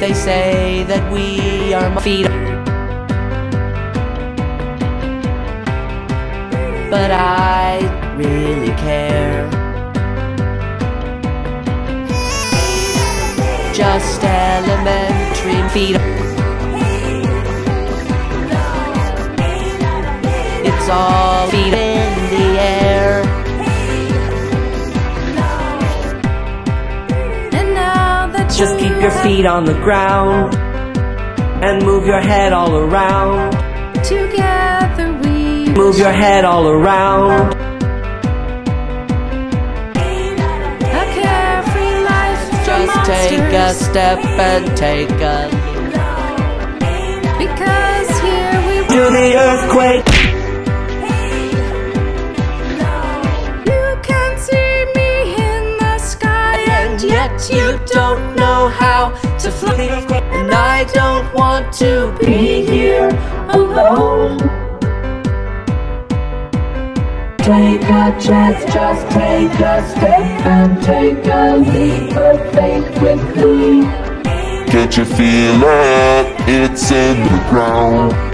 They say that we are feet, but I really care. Just elementary feet. It's all feet in the air. And now that just keep your feet on the ground and move your head all around. together we Move your head all around. a carefree life. Just take a step and take a because here we do the earthquake. You can see me in the sky, and yet you don't know how to fly. And I don't want to be here alone. Take a chance, just take a step and take a leap of faith with me. Can't you feel it? It's in the ground.